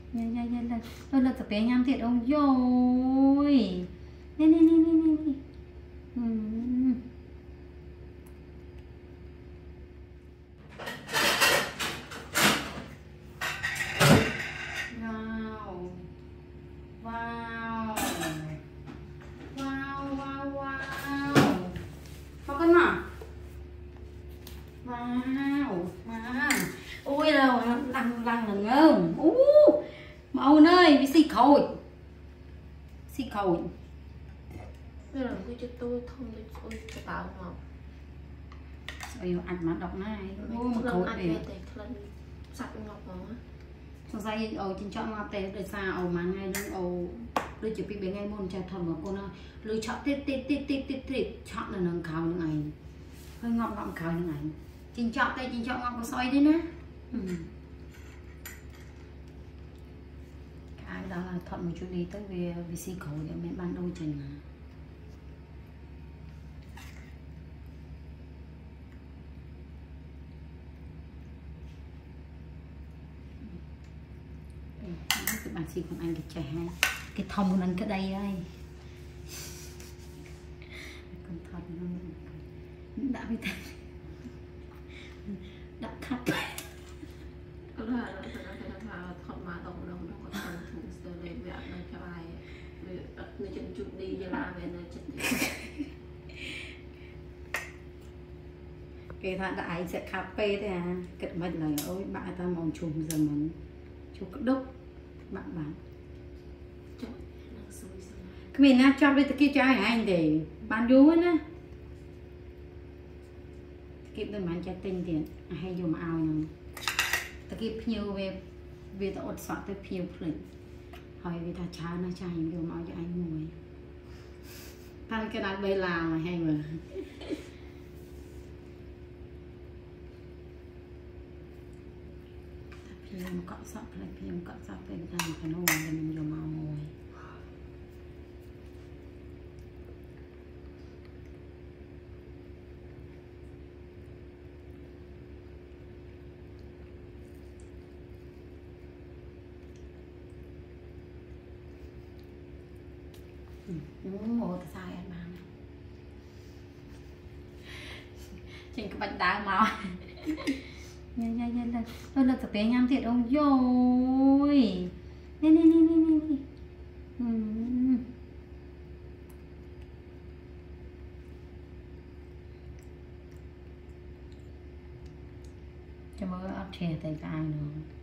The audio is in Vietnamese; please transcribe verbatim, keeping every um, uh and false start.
Dạ dạ dạ là tôi là tập bé nhắm thiệt ông rồi. Nè nè nè nè nè nè. Ừ. Wow. Wow. Wow wow wow. Có con mà. Wow. Wow. Ôi đâu lăng lăng là ngơm. Ú. Màu ơi, bị xì khôi. Xì khôi. Bây giờ tôi cho tôi thông để tôi cho tạo ngọt. Sao yêu ăn mà đọc này. Ô mà khôi về. Lần sạch ngọt mà. Xong rồi ồ chính chọn ngọt tế để xa ồ mà ngay đang ồ đôi chỉ bị bé ngay môn trà thầm của cô nó lựa chọn tít tít tít tít tít tít chọn là nâng khảo như này. Hơi ngọt ngọt khảo như này. Chính chọn đây chính chọn ngọt có xoay đấy nè. Ừ. Cái đó là thuận một chút đi tới về vì xì khẩu để mình ban đôi chân mà. Cái bạn xì của anh cái trẻ hay cái thông của anh cái đây ấy con thật nó đã bị thật đã khắp có là nó là thật mà đồng đồng nó có thành thủ sơ lên về nó cho ai nó chân chút đi giờ là về nó chân đi cái thằng đại sẽ cà phê thế à kịch mình là ôi bạn ta mong chùm giờ mình chụp đúc bạn bạn cái mình na cho với cái trái anh để bán vô á kịp tôi bán trái tinh tiền hay dùng ao nhung ta kịp nhiều về về ta ột soạn tới nhiều phình hỏi vì ta trái nó trái dùng ao cho anh mùi ta cái nào bây là hay mà phim cọ sọt lại phim cọ sọt bên tay cái nồi để mình dùng màu mồi muốn ngồi sai anh mà trên cái bánh đá màu nha nha nha là tôi là tập bé nhắm thiệt ông rồi. Nè nè nè nè nè. Ừ. Cho mơ ấp chè tay tay nữa.